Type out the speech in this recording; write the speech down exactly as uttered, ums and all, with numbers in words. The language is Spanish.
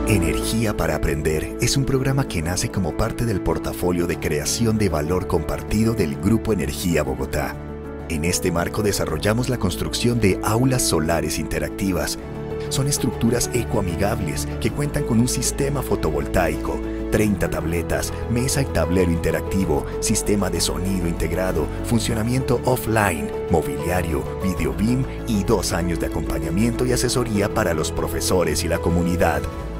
Energía para Aprender es un programa que nace como parte del portafolio de creación de valor compartido del Grupo Energía Bogotá. En este marco desarrollamos la construcción de aulas solares interactivas. Son estructuras ecoamigables que cuentan con un sistema fotovoltaico, treinta tabletas, mesa y tablero interactivo, sistema de sonido integrado, funcionamiento offline, mobiliario, video B I M y dos años de acompañamiento y asesoría para los profesores y la comunidad.